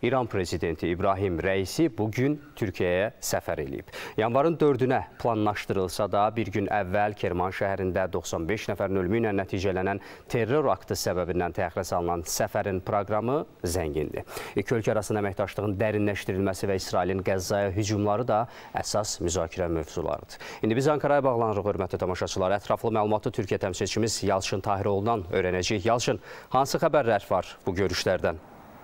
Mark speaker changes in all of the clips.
Speaker 1: İran prezidenti İbrahim Rəisi bugün Türkiyəyə səfər edib. Yanvarın 4-ünə planlaşdırılsa da bir gün əvvəl Kerman şəhərində 95 nəfərin ölümü ilə nəticələnən terror aktı səbəbindən təxirə salınan səfərin proqramı zəngindir. İki ölkə arasında əməkdaşlığın dərinləşdirilməsi və İsrailin Qəzzaya hücumları da əsas müzakirə mövzularıdır. İndi biz Ankara'ya bağlanırıq, hörmətli tamaşaçılar. Ətraflı məlumatı Türkiyə təmsilçimiz Yalçın Tahiroğlu'ndan öyrənəcəyik. Yalçın, hansı xəbərlər var bu görüşlərdən?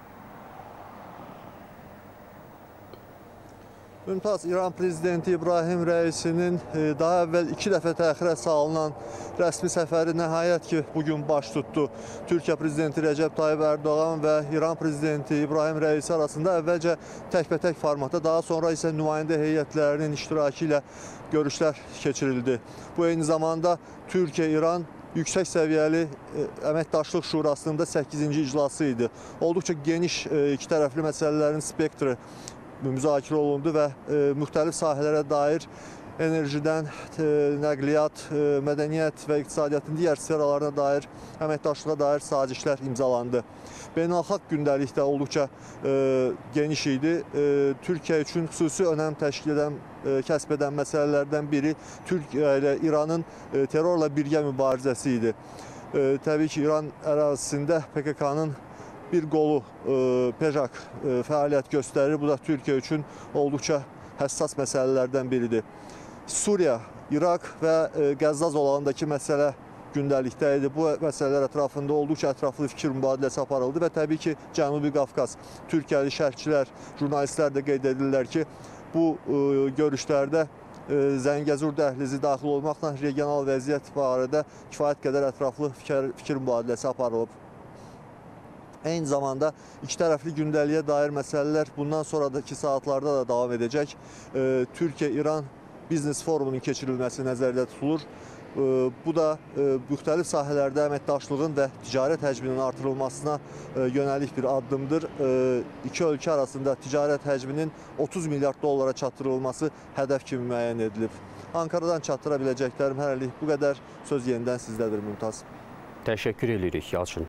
Speaker 2: Mümtaz, İran prezidenti İbrahim Rəisinin daha əvvəl 2 dəfə təxirə salınan rəsmi səfəri nəhayət ki, bugün baş tutdu. Türkiyə prezidenti Rəcəb Tayyib Ərdoğan və İran prezidenti İbrahim Rəisi arasında əvvəlcə təkbətək formatda, daha sonra isə nümayəndə heyətlərinin iştirakı ilə görüşlər keçirildi. Bu eyni zamanda Türkiyə-İran Yüksək səviyyəli əməkdaşlıq şurasının da 8-ci iclası idi. Olduqca geniş iki tərəfli məsələlərin spektri müzakirə olundu və müxtəlif sahələrə dair enerjidən nəqliyyat, mədəniyyət və iqtisadiyyatın digər sferalarına dair əməkdaşlığa dair sazişlər imzalandı. Beynəlxalq gündəlikdə olduqca geniş idi. Türkiyə üçün xüsusi önəm təşkil edən, kəsb edən məsələlərdən biri Türkiyə ilə İranın terrorla birgə mübarizəsi idi. Təbii ki, İran ərazisində PKK-nın bir qolu PEJAK fəaliyyət göstərir. Bu da Türkiyə üçün olduqca həssas məsələlərdən biridir. Suriya, İraq və Qəzza zolağındakı məsələ gündəlikdə idi. Bu məsələlər ətrafında olduqca ətraflı fikir mübadiləsi aparıldı və təbii ki, Cənubi Qafqaz, Türkiyəli şərhçilər, jurnalistlər də qeyd edirlər ki, bu görüşlərdə Zəngəzur dəhlizi daxil olmaqla regional vəziyyət barədə kifayət qədər ətraflı fikir mübadiləsi aparılıb. Eyni zamanda iki tərəfli gündəliyə dair məsələlər bundan sonraki saatlarda da davam edəcək. Türkiyə-İran biznes forumunun keçirilməsi nəzərdə tutulur. Bu da müxtəlif sahələrdə əməkdaşlığın və ticarət həcminin artırılmasına yönəlik bir addımdır. İki ölkə arasında ticarət həcminin 30 milyard dollara çatdırılması hədəf kimi müəyyən edilib. Ankara'dan çatdıra biləcəklərim hələlik bu qədər. Söz yenidən sizdədir, Mümtaz.
Speaker 1: Təşəkkür edirik, Yalçın.